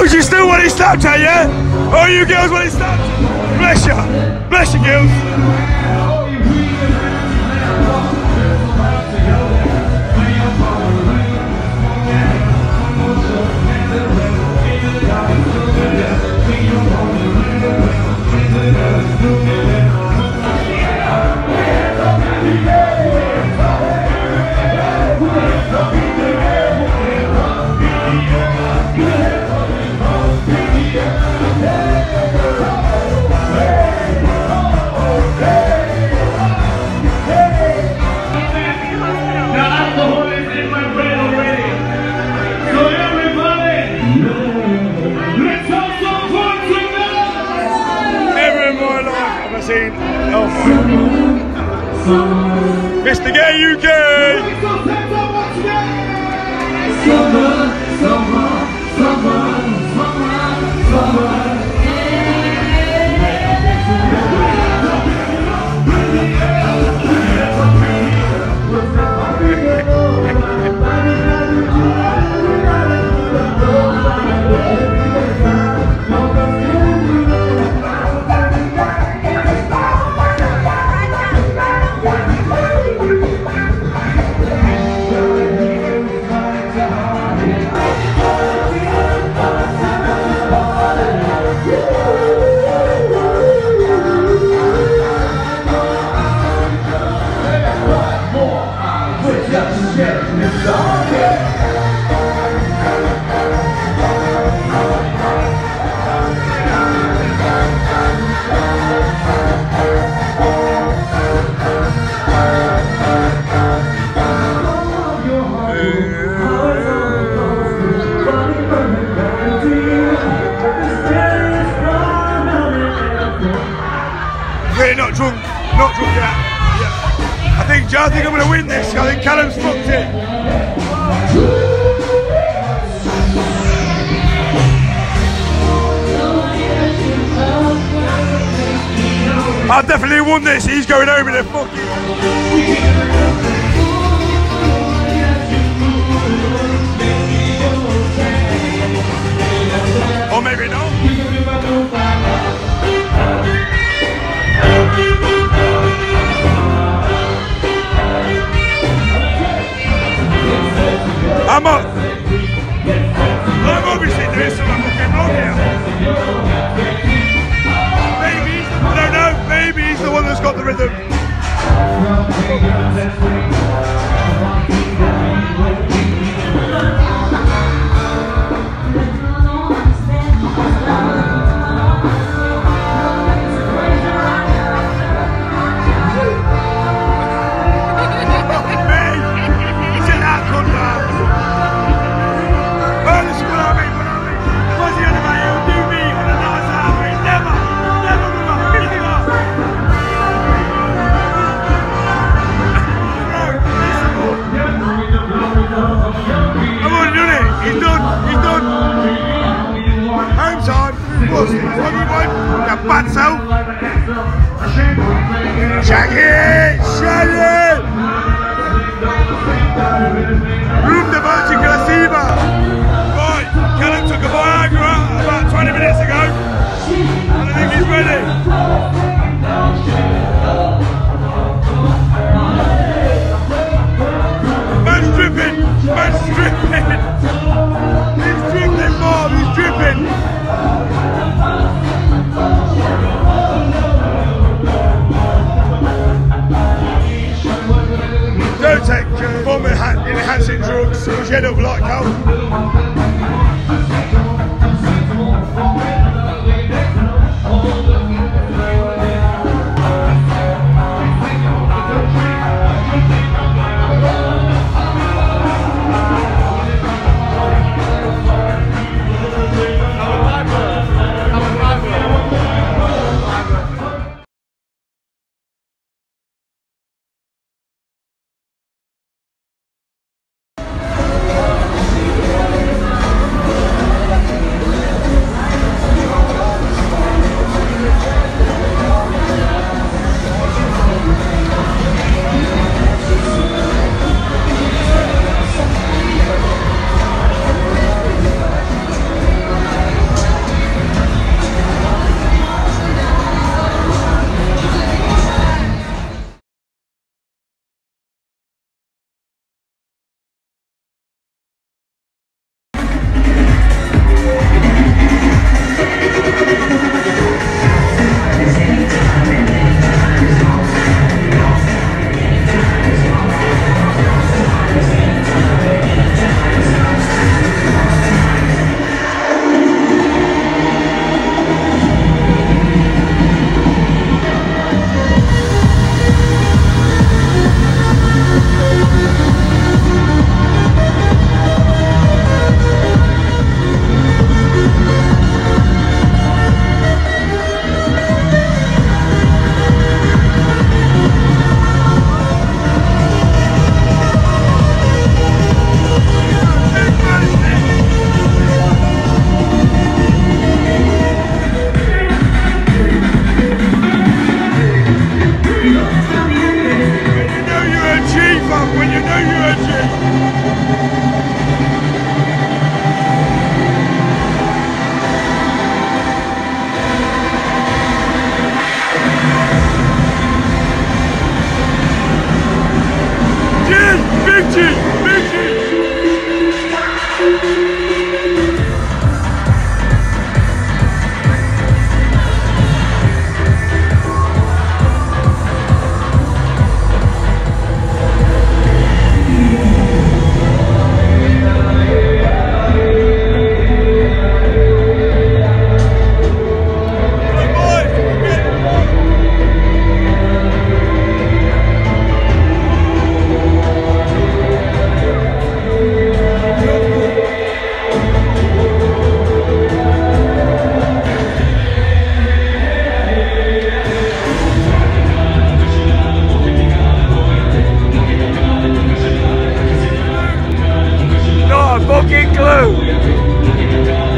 Girls, you still want it Snapchat, yeah? Oh, you girls want it Snapchat? Bless you. Bless you, girls. Oh my. Mr. Gay UK! Really not drunk yet. Yeah. I think I'm going to win this. I think Callum's fucked it. I've definitely won this. He's going home in a fucking. Or maybe not. I'm obviously doing some fucking wrong here. Maybe, I don't know, maybe he's the one that's got the rhythm. Room de Virgin Grasiva. Right, Callum took a Viagra about 20 minutes ago, and I think he's ready. Man's dripping, man's dripping. He's dripping, Bob, he's dripping. Don't take vomit enhancing drugs, because you end up like Callum. clue.